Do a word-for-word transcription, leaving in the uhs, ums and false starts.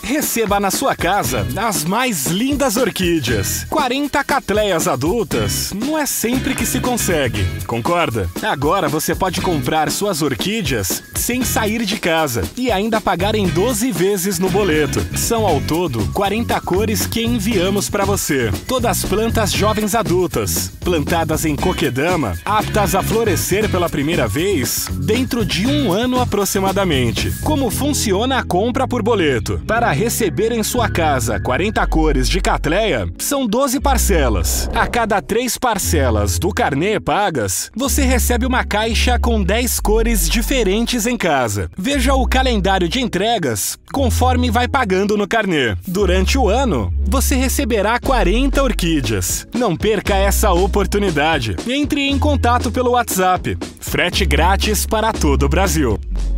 Receba na sua casa as mais lindas orquídeas. quarenta catleias adultas não é sempre que se consegue, concorda? Agora você pode comprar suas orquídeas sem sair de casa e ainda pagar em doze vezes no boleto. São ao todo quarenta cores que enviamos para você. Todas plantas jovens adultas, plantadas em coquedama, aptas a florescer pela primeira vez dentro de um ano aproximadamente. Como funciona a compra por boleto? Para receber em sua casa quarenta cores de catleia, são doze parcelas. A cada três parcelas do carnê pagas, você recebe uma caixa com dez cores diferentes em casa. Veja o calendário de entregas conforme vai pagando no carnê. Durante o ano, você receberá quarenta orquídeas. Não perca essa oportunidade. Entre em contato pelo WhatsApp. Frete grátis para todo o Brasil.